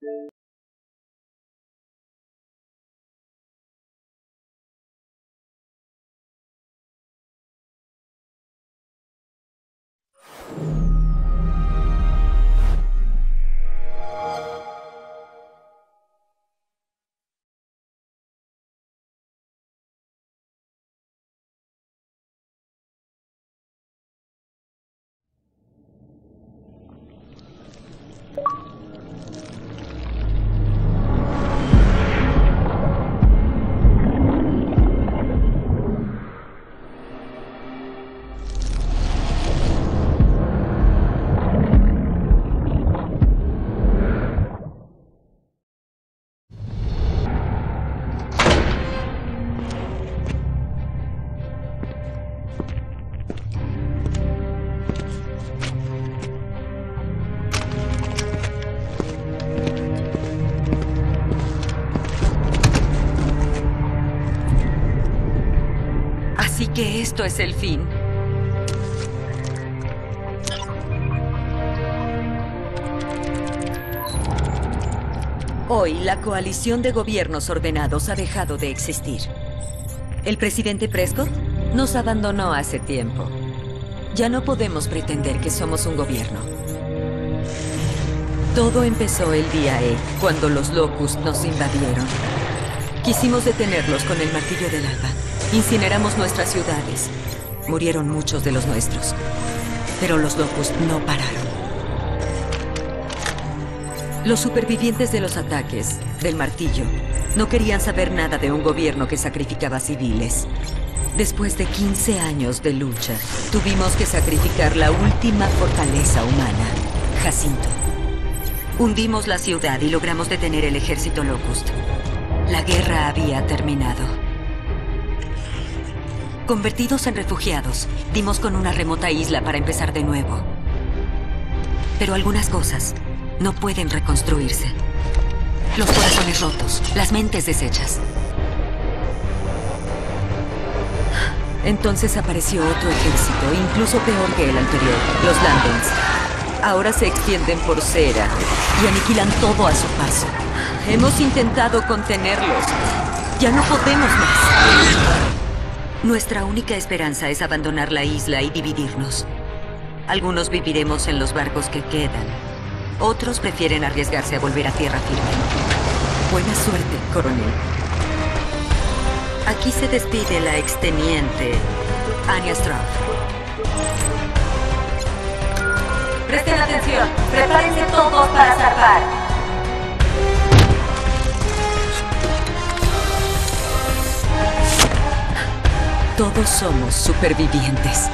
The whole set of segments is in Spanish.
Así que esto es el fin. Hoy, la coalición de gobiernos ordenados ha dejado de existir. El presidente Prescott nos abandonó hace tiempo. Ya no podemos pretender que somos un gobierno. Todo empezó el día E, cuando los Locust nos invadieron. Quisimos detenerlos con el martillo del alba. Incineramos nuestras ciudades. Murieron muchos de los nuestros. Pero los Locust no pararon. Los supervivientes de los ataques del martillo no querían saber nada de un gobierno que sacrificaba civiles. Después de 15 años de lucha, tuvimos que sacrificar la última fortaleza humana, Jacinto. Hundimos la ciudad y logramos detener el ejército Locust. La guerra había terminado. Convertidos en refugiados, dimos con una remota isla para empezar de nuevo. Pero algunas cosas no pueden reconstruirse. Los corazones rotos, las mentes deshechas. Entonces apareció otro ejército, incluso peor que el anterior, los Lambents. Ahora se extienden por Cera y aniquilan todo a su paso. Hemos intentado contenerlos. Ya no podemos más. Nuestra única esperanza es abandonar la isla y dividirnos. Algunos viviremos en los barcos que quedan. Otros prefieren arriesgarse a volver a tierra firme. Buena suerte, coronel. Aquí se despide la exteniente Anya Straub. Presten atención. Prepárense todos para zarpar. Todos somos supervivientes.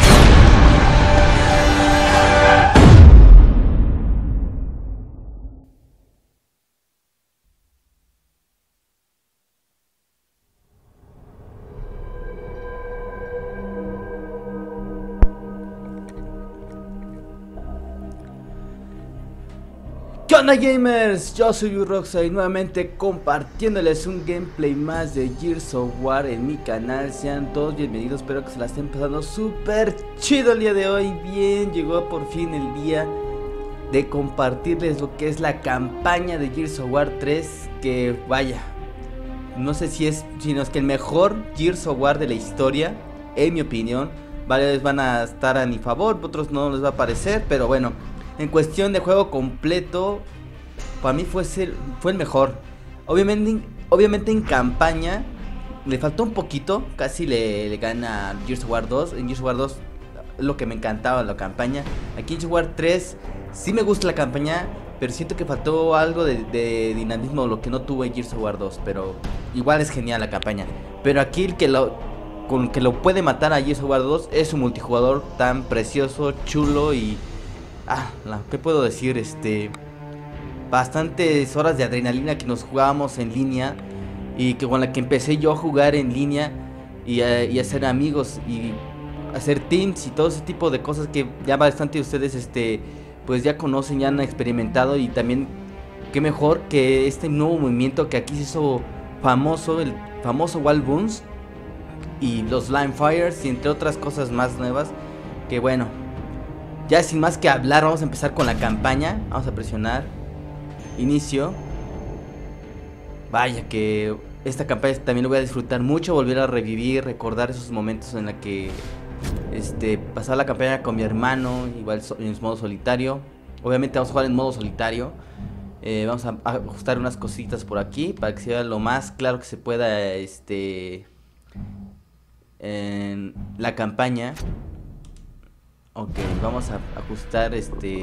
¿Qué onda, gamers? Yo soy Uroxa y nuevamente compartiéndoles un gameplay más de Gears of War en mi canal. Sean todos bienvenidos, espero que se la estén pasando súper chido el día de hoy. Bien, llegó por fin el día de compartirles lo que es la campaña de Gears of War 3. Que vaya, no sé si es, sino es que el mejor Gears of War de la historia, en mi opinión. Varios van a estar a mi favor, otros no les va a parecer, pero bueno. En cuestión de juego completo, para mí fue el mejor. Obviamente en campaña le faltó un poquito, casi le gana Gears of War 2. En Gears of War 2 lo que me encantaba la campaña. Aquí en Gears of War 3 sí me gusta la campaña, pero siento que faltó algo de dinamismo, lo que no tuvo en Gears of War 2. Pero igual es genial la campaña. Pero aquí el que lo puede matar a Gears of War 2 es su multijugador tan precioso, chulo y... ¿qué puedo decir? Bastantes horas de adrenalina que nos jugábamos en línea. Y que con la que empecé yo a jugar en línea y hacer amigos y hacer teams y todo ese tipo de cosas que ya bastante de ustedes pues ya conocen, ya han experimentado. Y también qué mejor que este nuevo movimiento que aquí se hizo famoso, el famoso Wall Boons y los Line Fires y entre otras cosas más nuevas. Que bueno, ya sin más que hablar, vamos a empezar con la campaña. Vamos a presionar. inicio. Vaya que esta campaña también lo voy a disfrutar mucho, volver a revivir, recordar esos momentos en la que pasaba la campaña con mi hermano, igual en modo solitario. Obviamente vamos a jugar en modo solitario. Vamos a ajustar unas cositas por aquí para que sea lo más claro que se pueda en la campaña. Ok, vamos a ajustar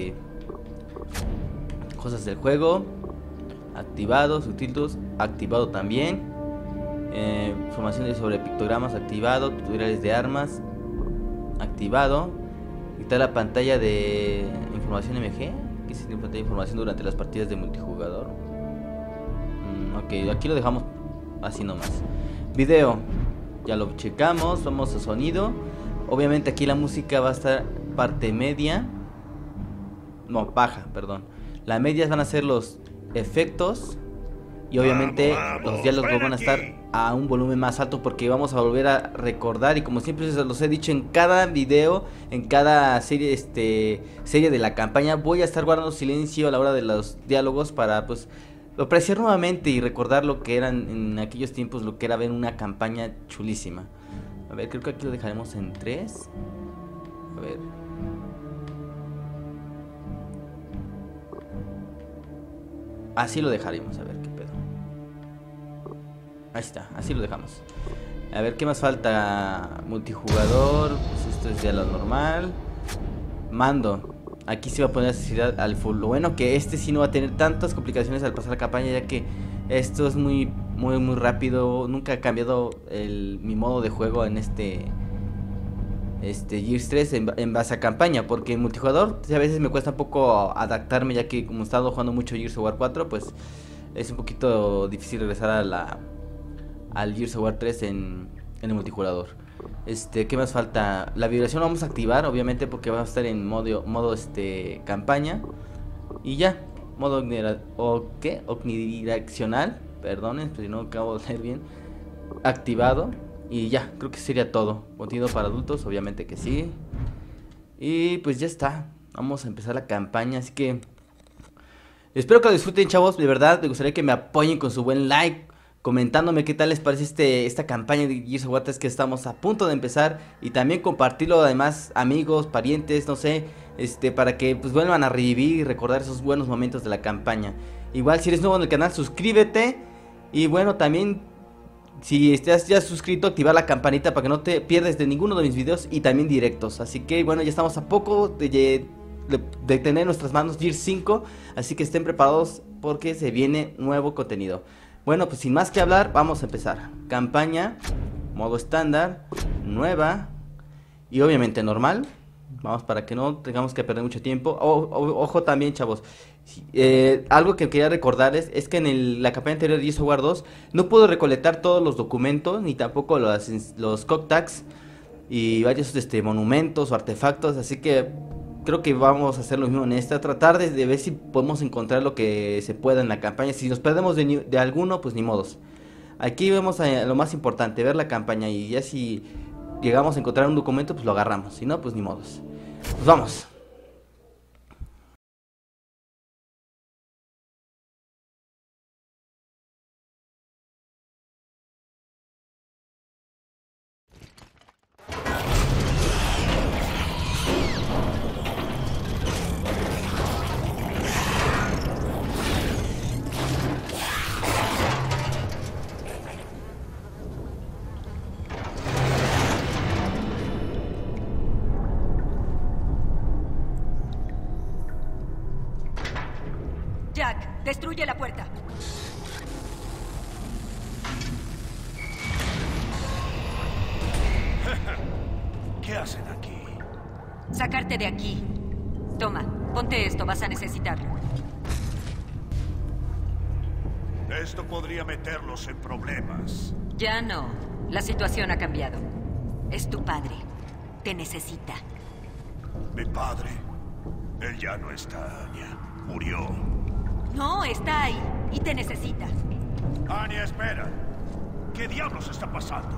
cosas del juego. Activado, subtítulos activado también. Información sobre pictogramas activado. Tutoriales de armas activado. Quitar la pantalla de información MG. ¿Qué significa pantalla de información durante las partidas de multijugador? Ok, aquí lo dejamos así nomás. Video, ya lo checamos. Vamos a sonido. Obviamente aquí la música va a estar parte media. No, baja, perdón. La media van a ser los efectos. Y obviamente los diálogos van a estar a un volumen más alto, porque vamos a volver a recordar. Y como siempre se los he dicho en cada video, en cada serie serie de la campaña, voy a estar guardando silencio a la hora de los diálogos para pues apreciar nuevamente y recordar lo que eran en aquellos tiempos, lo que era ver una campaña chulísima. A ver, creo que aquí lo dejaremos en 3. A ver. Así lo dejaremos, a ver qué pedo. Ahí está, así lo dejamos. A ver, ¿qué más falta? Multijugador, pues esto es ya lo normal. Mando, aquí se va a poner accesibilidad al full. Lo bueno que sí no va a tener tantas complicaciones al pasar la campaña, ya que esto es muy rápido. Nunca ha cambiado mi modo de juego en Gears 3 en base a campaña, porque en multijugador a veces me cuesta un poco adaptarme, ya que como he estado jugando mucho Gears of War 4, pues es un poquito difícil regresar al Gears of War 3 en el multijugador. ¿Qué más falta? La vibración la vamos a activar, obviamente, porque va a estar en modo campaña. Y ya, modo omnidireccional, perdonen, pero no acabo de leer bien. Activado. Y ya, creo que sería todo. Contenido para adultos, obviamente que sí. Y pues ya está. Vamos a empezar la campaña, así que espero que lo disfruten, chavos. De verdad, me gustaría que me apoyen con su buen like, comentándome qué tal les parece esta campaña de Gears of War 3 que estamos a punto de empezar. Y también compartirlo además, amigos, parientes, no sé, para que pues vuelvan a revivir y recordar esos buenos momentos de la campaña. Igual, si eres nuevo en el canal, suscríbete. Y bueno, también, si estás ya suscrito, activar la campanita para que no te pierdas de ninguno de mis videos y también directos. Así que bueno, ya estamos a poco de tener en nuestras manos Gears 5. Así que estén preparados porque se viene nuevo contenido. Bueno, pues sin más que hablar, vamos a empezar. Campaña, modo estándar, nueva y obviamente normal. Vamos, para que no tengamos que perder mucho tiempo. Ojo también, chavos. Algo que quería recordarles es que en la campaña anterior de Gears of War 2 no puedo recolectar todos los documentos, ni tampoco los cocktags y varios monumentos o artefactos. Así que creo que vamos a hacer lo mismo en esta. Tratar de ver si podemos encontrar lo que se pueda en la campaña. Si nos perdemos de alguno, pues ni modos. Aquí vemos lo más importante, ver la campaña. Y ya si llegamos a encontrar un documento, pues lo agarramos. Si no, pues ni modos. Pues vamos. Jack, destruye la puerta. ¿Qué hacen aquí? Sacarte de aquí. Toma, ponte esto, vas a necesitarlo. Esto podría meterlos en problemas. Ya no. La situación ha cambiado. Es tu padre. Te necesita. Mi padre. Él ya no está, Anya. Murió. No, está ahí. Y te necesita. Anya, espera. ¿Qué diablos está pasando?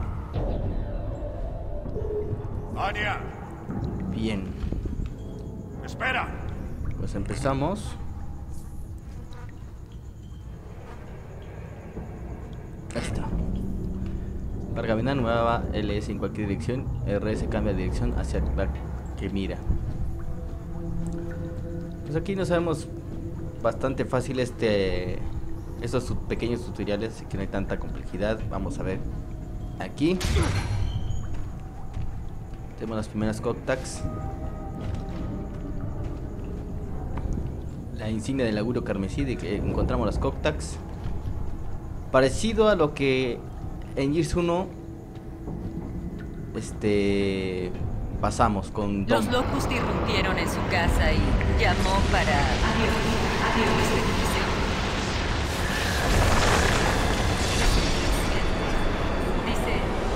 Anya. Bien. Espera. Pues empezamos. Para caminar nueva LS en cualquier dirección, RS cambia de dirección hacia la que mira. Pues aquí no sabemos bastante fácil estos pequeños tutoriales, así que no hay tanta complejidad. Vamos a ver aquí. Tenemos las primeras contacts. La insignia del augurio carmesí de que encontramos las contacts. Parecido a lo que en Gears 1 pasamos con Dom. Los Locust irrumpieron en su casa y llamó para dice: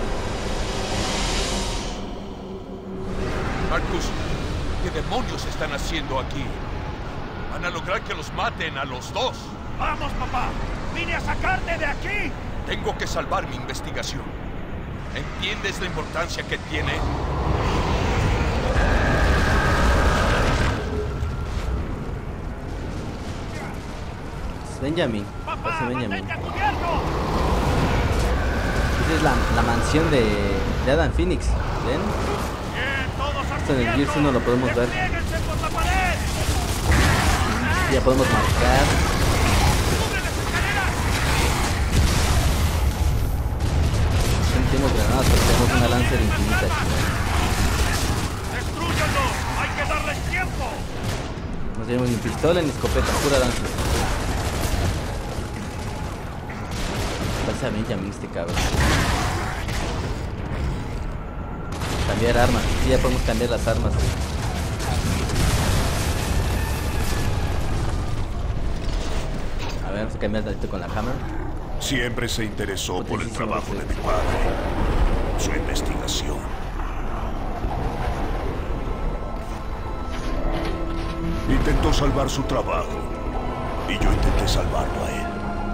Marcus, ¿qué demonios están haciendo aquí? Van a lograr que los maten a los dos. ¡Vamos, papá! ¡Vine a sacarte de aquí! Tengo que salvar mi investigación. ¿Entiendes la importancia que tiene? Es Benjamin. ¡Papá, Parece Benjamin. mantente a cubierto! Esa es la mansión de Adam Phoenix. ¿Ven? ¡Bien, todos a Esto en el cubierto! Gears 1 lo podemos ver. ¡Desplieguense por la pared! Ya podemos marcar. ¡Cubre las escaleras! Tenemos granadas, pero tenemos una lancer infinita. ¡Destrúyanlo! ¡Hay que darles tiempo! No tenemos ni pistola ni escopeta, pura lancer. Parece a Benjamin este cabrón. Cambiar armas. Sí, ya podemos cambiar las armas. A ver, vamos a cambiar tantito con la hammer. Siempre se interesó por el Potentísimo trabajo de mi reflejo. padre, su investigación. Intentó salvar su trabajo y yo intenté salvarlo a él.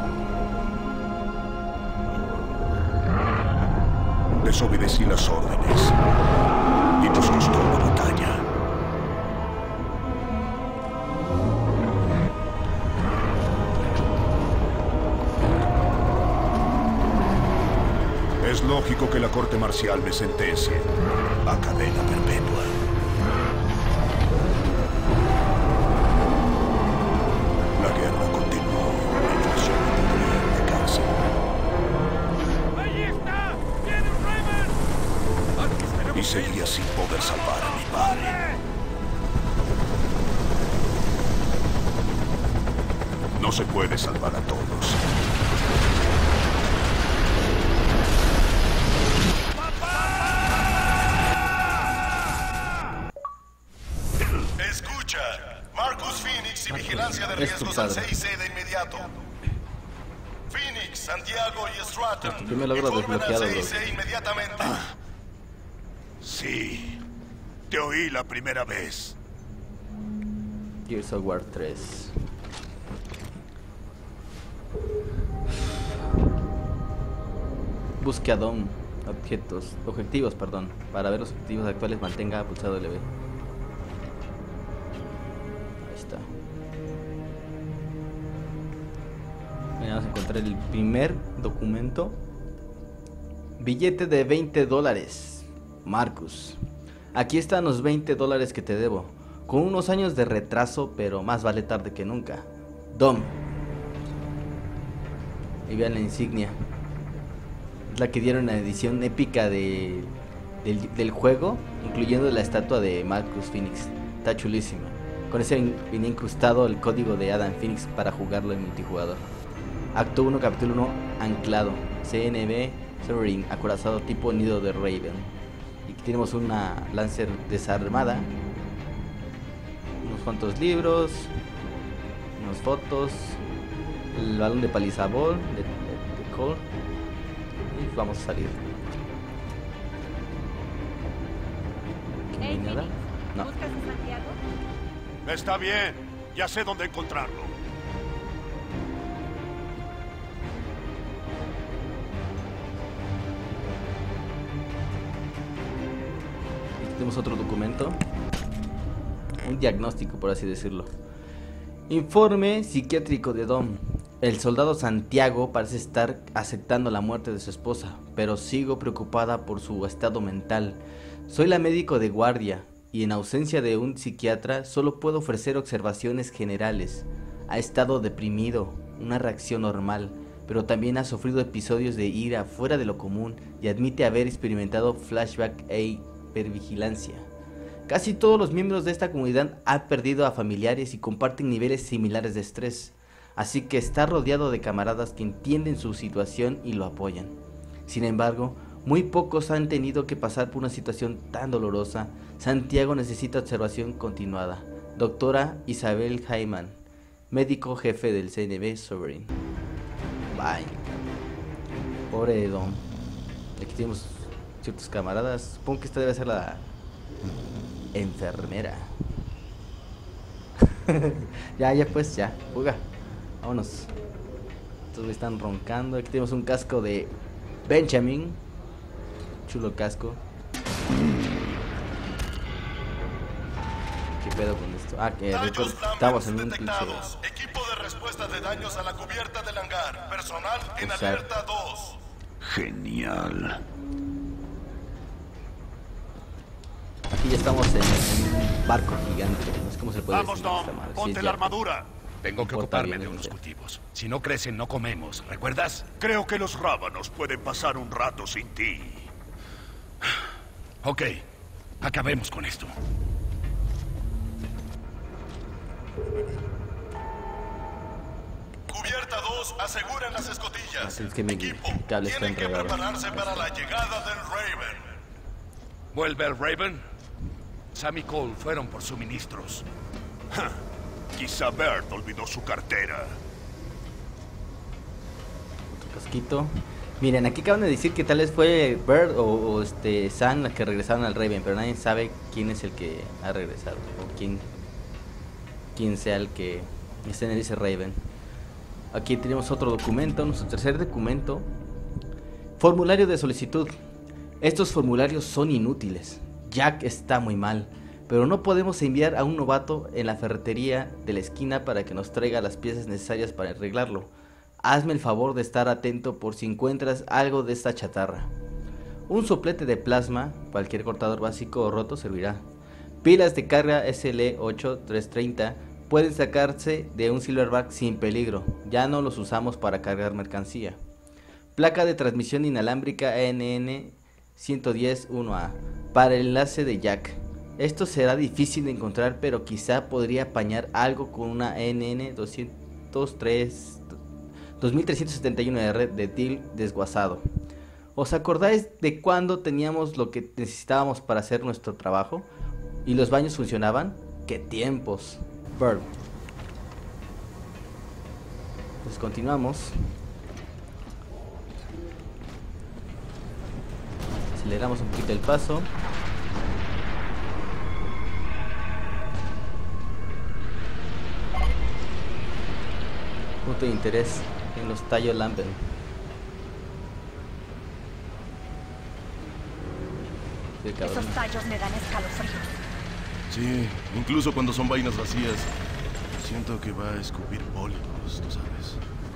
Desobedecí las órdenes y nos costó la batalla. Es lógico que la corte marcial me sentencie a cadena perpetua. La guerra continuó mientras yo me pudría de cárcel. ¡Ahí está! ¡Viene un Raven! Y seguía sin poder salvar a mi padre. No se puede salvar a todos. Escucha, Marcus Phoenix y vigilancia de Es tu riesgos al padre. 6C de inmediato. Phoenix, Santiago y Stratton. Tu primer logro informen al desbloqueado, 6C inmediatamente. Sí, te oí la primera vez. Gears of War 3. Busque a Dom. Objetivos, perdón. Para ver los objetivos actuales, mantenga pulsado LB. Ahí está. Mira, vamos a encontrar el primer documento. Billete de $20. Marcus. Aquí están los $20 que te debo. Con unos años de retraso, pero más vale tarde que nunca. Dom. Y vean la insignia. Es la que dieron en la edición épica del juego, incluyendo la estatua de Marcus Phoenix. Está chulísima. Con ese venía incrustado el código de Adam Phoenix para jugarlo en multijugador. Acto 1, capítulo 1, anclado. CNB, Submarine, acorazado tipo nido de Raven. Y aquí tenemos una Lancer desarmada. Unos cuantos libros. Unas fotos. El balón de palizabol de Cole. Y vamos a salir. ¿No hay nada? No. ¿Buscas a Santiago? Está bien, ya sé dónde encontrarlo. Aquí tenemos otro documento. Un diagnóstico, por así decirlo. Informe psiquiátrico de Dom. El soldado Santiago parece estar aceptando la muerte de su esposa, pero sigo preocupada por su estado mental. Soy la médico de guardia y en ausencia de un psiquiatra solo puedo ofrecer observaciones generales. Ha estado deprimido, una reacción normal, pero también ha sufrido episodios de ira fuera de lo común y admite haber experimentado flashback e hipervigilancia. Casi todos los miembros de esta comunidad han perdido a familiares y comparten niveles similares de estrés. Así que está rodeado de camaradas que entienden su situación y lo apoyan. Sin embargo, muy pocos han tenido que pasar por una situación tan dolorosa. Santiago necesita observación continuada. Doctora Isabel Jaiman, médico jefe del CNB Sovereign. Bye. Pobre Don. Aquí tenemos ciertos camaradas. Supongo que esta debe ser la enfermera. ya pues, ya. Fuga. Vámonos. Estos me están roncando. Aquí tenemos un casco de Benjamin. Chulo casco. ¿Qué pedo con esto? Ah, que estamos en un pinche. Equipo de respuesta de daños a la cubierta del hangar. Personal en Exacto. alerta 2. Genial. Aquí ya estamos en un barco gigante. No sé cómo se puede Vamos, decir Dom, esta madre. Sí, ponte es la ya. armadura. Tengo que Porta ocuparme bien, de no unos sé. cultivos. Si no crecen, no comemos. ¿Recuerdas? Creo que los rábanos pueden pasar un rato sin ti. Ok. Acabemos con esto. Cubierta 2, aseguren las escotillas. Así es que mi Equipo, cable está tienen que enredado. prepararse para la llegada del Raven. ¿Vuelve el Raven? Sam y Cole fueron por suministros. Quizá Bert olvidó su cartera. Otro casquito. Miren, aquí acaban de decir que tal vez fue Bird o Sam las que regresaron al Raven, pero nadie sabe quién es el que ha regresado o quién sea el que esté en ese Raven. Aquí tenemos otro documento, nuestro tercer documento. Formulario de solicitud. Estos formularios son inútiles. Jack está muy mal, pero no podemos enviar a un novato en la ferretería de la esquina para que nos traiga las piezas necesarias para arreglarlo. Hazme el favor de estar atento por si encuentras algo de esta chatarra. Un soplete de plasma, cualquier cortador básico o roto servirá. Pilas de carga SL8330 pueden sacarse de un silverback sin peligro. Ya no los usamos para cargar mercancía. Placa de transmisión inalámbrica ANN 110-1A para el enlace de Jack. Esto será difícil de encontrar, pero quizá podría apañar algo con una ANN 2371R de DIL desguazado. ¿Os acordáis de cuando teníamos lo que necesitábamos para hacer nuestro trabajo? ¿Y los baños funcionaban? ¡Qué tiempos! Bird. Pues continuamos. Aceleramos un poquito el paso. Punto de interés en los tallos Lampen. Esos tallos me dan escalofríos. Sí, incluso cuando son vainas vacías. Siento que va a escupir pólipos, tú sabes.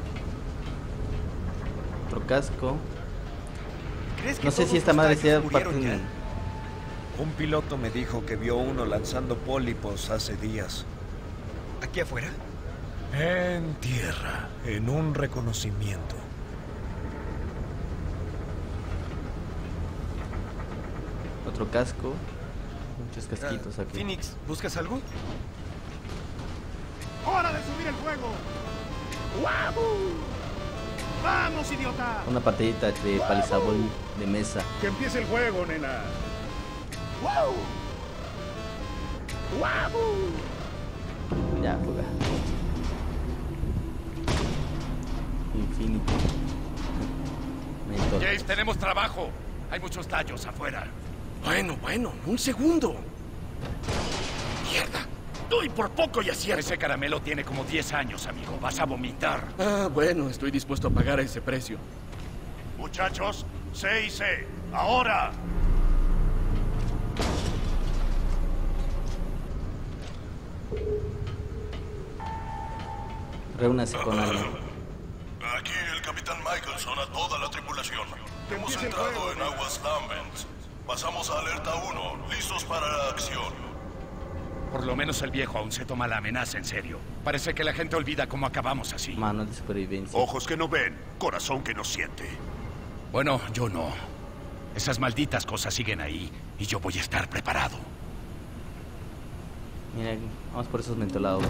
Otro casco. ¿Crees que No sé todos si esta los madre tallos sea murieron parte de... ya? Un piloto me dijo que vio uno lanzando pólipos hace días. ¿Aquí afuera? En tierra, en un reconocimiento. Otro casco. Muchos casquitos aquí. Phoenix, ¿buscas algo? ¡Hora de subir el fuego! ¡Wahoo! ¡Vamos, idiota! Una patadita de palizabol de mesa. ¡Que empiece el juego, nena! ¡Wow! ¡Wahoo! Ya, juega. Infinity. Mentor. Jace, tenemos trabajo. Hay muchos tallos afuera. Bueno, un segundo. ¡Mierda! ¡Uy, por poco y acierto! Ese caramelo tiene como 10 años, amigo. Vas a vomitar. Ah, bueno, estoy dispuesto a pagar ese precio. Muchachos, C y C. ¡Ahora! Reúnase con alguien. toda la tripulación. Hemos entrado en aguas Lambent. Pasamos a alerta 1, listos para la acción. Por lo menos el viejo aún se toma la amenaza en serio. Parece que la gente olvida cómo acabamos así. Manual de supervivencia. Ojos que no ven, corazón que no siente. Bueno, yo no. Esas malditas cosas siguen ahí y yo voy a estar preparado. Miren, vamos por esos mentolados.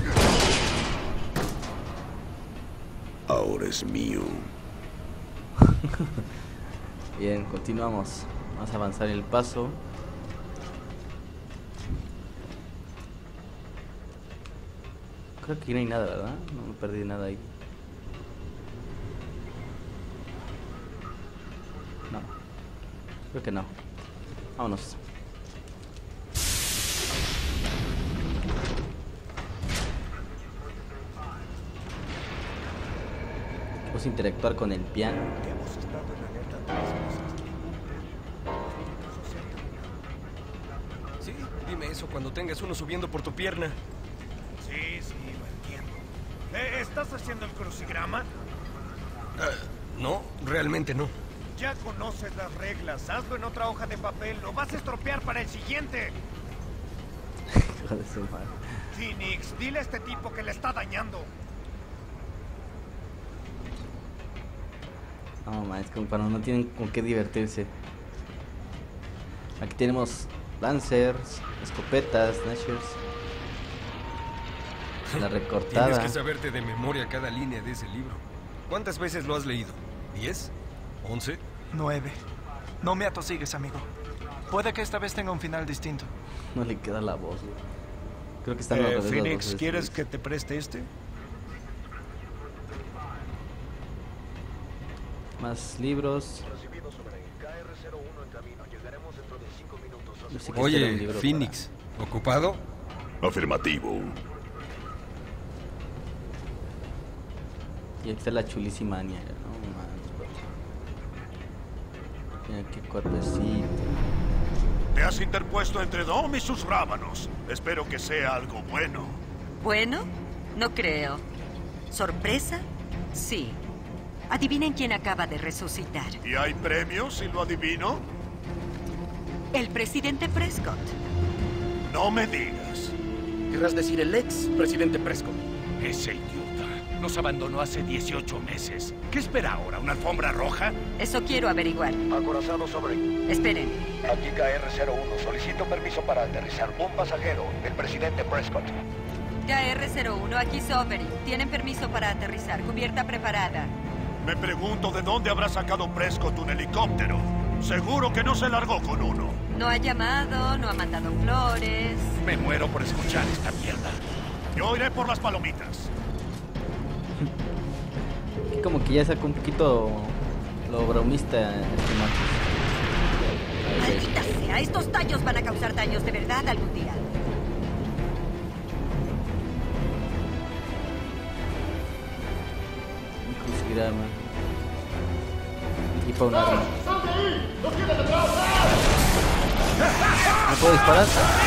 Ahora es mío. Bien, continuamos. Vamos a avanzar el paso. Creo que no hay nada, ¿verdad? No me perdí nada ahí. No. Creo que no. Vámonos. Vamos a interactuar con el piano. Sí, dime eso cuando tengas uno subiendo por tu pierna. Sí, lo entiendo. ¿Estás haciendo el crucigrama? No, realmente no. Ya conoces las reglas. Hazlo en otra hoja de papel. Lo vas a estropear para el siguiente. Hijo de su madre. Phoenix, dile a este tipo que le está dañando. No, man, es como cuando no tienen con qué divertirse. Aquí tenemos lancers, escopetas, snatchers. La recortada. Tienes que saberte de memoria cada línea de ese libro. ¿Cuántas veces lo has leído? ¿10? ¿11? 9. No me atosigues, amigo. Puede que esta vez tenga un final distinto. No le queda la voz, güey. Creo que están al revés las Phoenix, voces, ¿quieres güey. que te preste este? Más libros. No sé qué será un Oye, libro Phoenix, ¿ocupado? Afirmativo. Y aquí está la chulísima Anya, no manches. Mira qué cuerpecito. Te has interpuesto entre Dom y sus rábanos. Espero que sea algo bueno. Bueno, no creo. ¿Sorpresa? Sí. Adivinen quién acaba de resucitar. ¿Y hay premios si lo adivino? El presidente Prescott. No me digas. Querrás decir el ex presidente Prescott. Ese idiota nos abandonó hace 18 meses. ¿Qué espera ahora? ¿Una alfombra roja? Eso quiero averiguar. Acorazado sobre. Esperen. Aquí KR-01. Solicito permiso para aterrizar. Un pasajero, el presidente Prescott. KR-01, aquí Sovereign. Tienen permiso para aterrizar. Cubierta preparada. Me pregunto de dónde habrá sacado Prescott un helicóptero. Seguro que no se largó con uno. No ha llamado, no ha mandado flores. Me muero por escuchar esta mierda. Yo iré por las palomitas. Aquí como que ya sacó un poquito lo bromista este macho. Maldita sea, estos tallos van a causar daños de verdad algún día. Un crucigrama. Y para un arma. ¿No puedo disparar?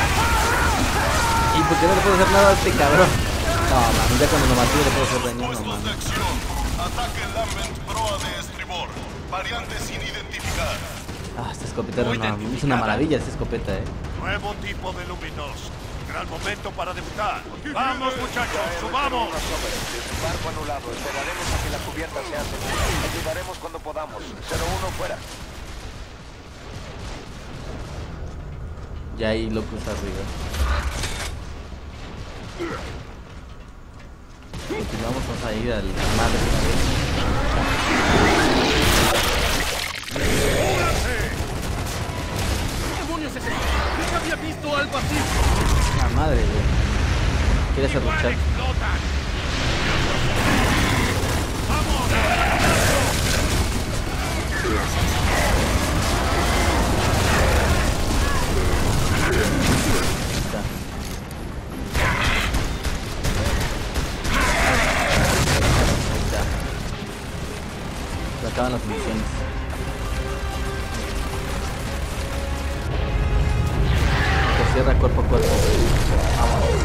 ¿Y por qué no le puedo hacer nada a este cabrón? No, man, ya cuando lo maté le puedo hacer daño, no, Puestos man. de acción. Ataque Lambent proa de estribor. Variante sin identificar. Ah, esta escopeta es una maravilla, esta escopeta, Nuevo tipo de luminoso. Gran momento para debutar. ¡Vamos, muchachos! ¡Subamos! Desembarco anulado. Esperaremos a que la cubierta sea segura. Ayudaremos cuando podamos. 01 fuera. Ya hay locos arriba. Continuamos, vamos a ir al madre una vez. ¿Qué demonios es eso? Nunca había visto algo así. La madre, güey. ¿Quieres arruchar? Se acaban las municiones. Se cierra cuerpo a cuerpo. Vamos.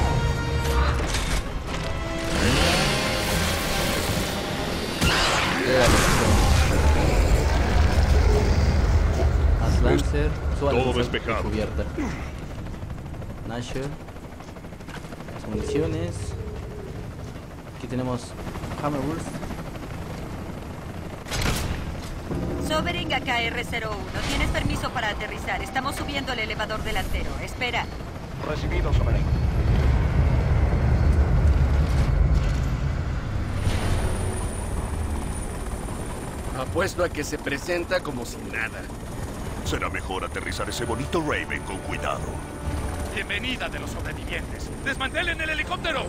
Llega la acción. Lancer. Todo despejado. Cubierta. Nasher. Las municiones. Aquí tenemos Hammerwurst. Sobering AKR-01. Tienes permiso para aterrizar. Estamos subiendo el elevador delantero. Espera. Recibido, Sobering. Apuesto a que se presenta como si nada. Será mejor aterrizar ese bonito Raven con cuidado. Bienvenida de los sobrevivientes. ¡Desmantelen el helicóptero!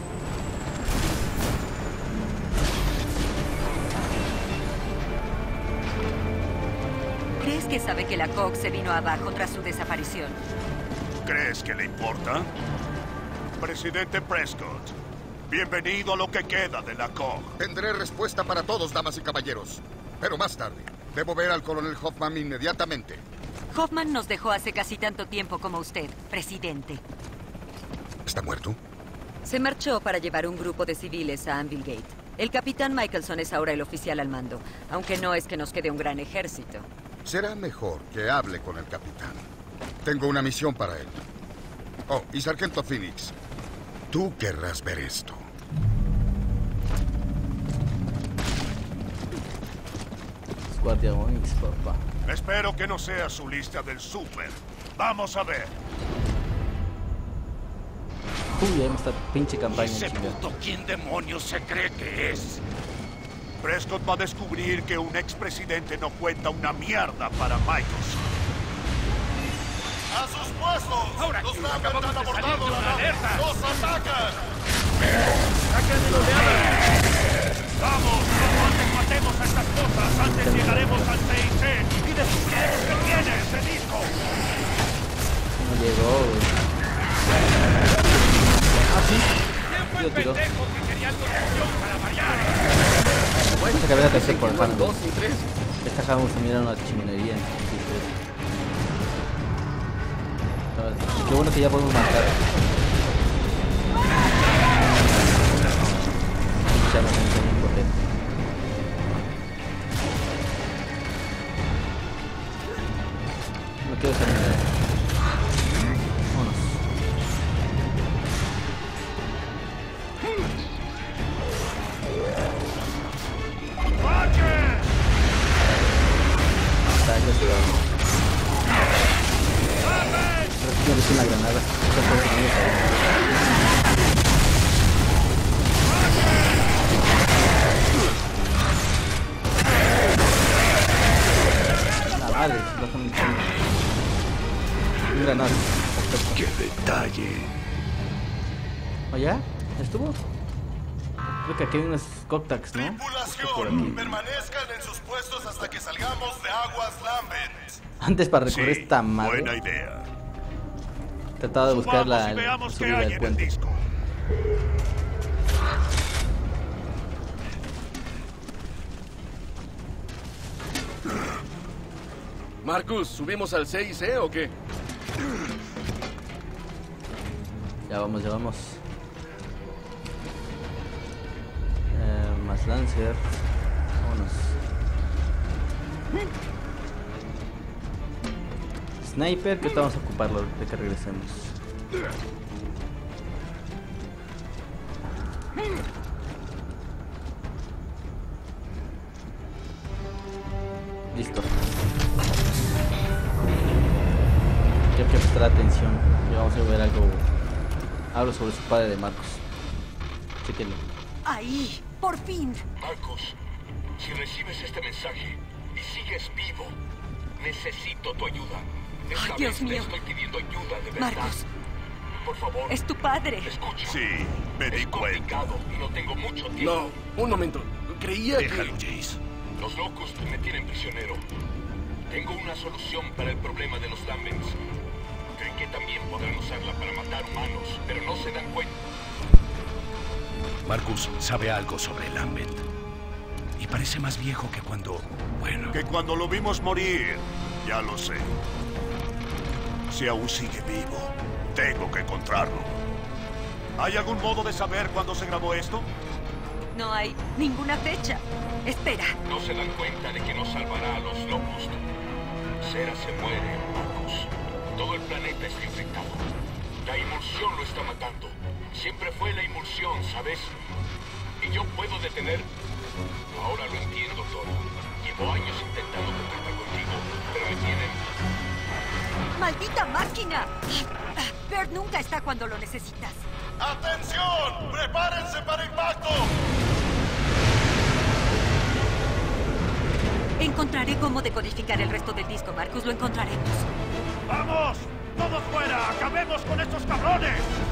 ¿Crees que sabe que la COG se vino abajo tras su desaparición? ¿Crees que le importa? Presidente Prescott, bienvenido a lo que queda de la COG. Tendré respuesta para todos, damas y caballeros. Pero más tarde. Debo ver al coronel Hoffman inmediatamente. Hoffman nos dejó hace casi tanto tiempo como usted, presidente. ¿Está muerto? Se marchó para llevar un grupo de civiles a Anvil Gate. El capitán Michelson es ahora el oficial al mando, aunque no es que nos quede un gran ejército. Será mejor que hable con el capitán. Tengo una misión para él. Oh, y Sargento Phoenix, tú querrás ver esto. Guardia Onyx, papá. Espero que no sea su lista del súper. Vamos a ver. Uy, ya esta pinche campaña. ¿Ese puto quién demonios se cree que es? Prescott va a descubrir que un expresidente no cuenta una mierda para Michelson. ¡A sus puestos! Ahora ¡Los que Lambent acabamos han de salir abordado de la una nave! alerta. ¡Los atacan! ¡Sáquenme los de abajo! ¡Vamos! ¡No antes matemos a estas cosas! ¡Antes llegaremos al CIC y descubriremos que tiene ese disco! No llegó, güey. Ah, sí. ¿Quién fue el pendejo que quería conexión para variar? Esta cabeza te hace por Igual Hammer. 2 y 3. Esta Hammer se mira una chingonería. Qué bueno que ya podemos matar. Ya no tengo un potente. No quiero salir de ahí. Vámonos. Está, ya se va. Yo le hice una granada. La madre, un granada. ¡Qué detalle! ¿O ya? ¿Estuvo? Creo que aquí hay unos contacts, ¿no? Tripulación, permanezcan en sus puestos hasta que salgamos de aguas Lambent. Antes para recorrer esta madre. Buena idea. Trataba de buscar Subamos y la veamos qué subida hay del en el puente. disco. Marcus, ¿subimos al CIC o qué? Ya vamos, ya vamos. Más Lancer. Vámonos. Sniper, que vamos a ocuparlo de que regresemos. Listo. Tengo que prestar atención. Y vamos a ver algo sobre su padre de Marcus. Chequenlo. ¡Ahí! ¡Por fin! Marcus, si recibes este mensaje y sigues vivo, necesito tu ayuda. Esta Dios vez mío. te estoy pidiendo ayuda de verdad. Marcus, por favor. es tu padre. Escucha. Sí, me di Es cuenta. complicado y no tengo mucho tiempo. No, un momento. Creía Déjalo, que... Jace. Los Locust me tienen prisionero. Tengo una solución para el problema de los Lambents. Creen que también podrán usarla para matar humanos, pero no se dan cuenta. Marcus sabe algo sobre Lambent. Y parece más viejo que cuando... Bueno... Que cuando lo vimos morir, ya lo sé. Si aún sigue vivo, tengo que encontrarlo. ¿Hay algún modo de saber cuándo se grabó esto? No hay ninguna fecha. Espera. No se dan cuenta de que no salvará a los Locust. Cera se muere, Marcus. Todo el planeta está infectado. La emulsión lo está matando. Siempre fue la emulsión, ¿sabes? Y yo puedo detener... Ahora lo entiendo todo. Llevo años intentando contactar contigo, pero me tienen... ¡Maldita máquina! Bert nunca está cuando lo necesitas. ¡Atención! ¡Prepárense para impacto! Encontraré cómo decodificar el resto del disco, Marcus. Lo encontraremos. ¡Vamos! ¡Todos fuera! ¡Acabemos con estos cabrones!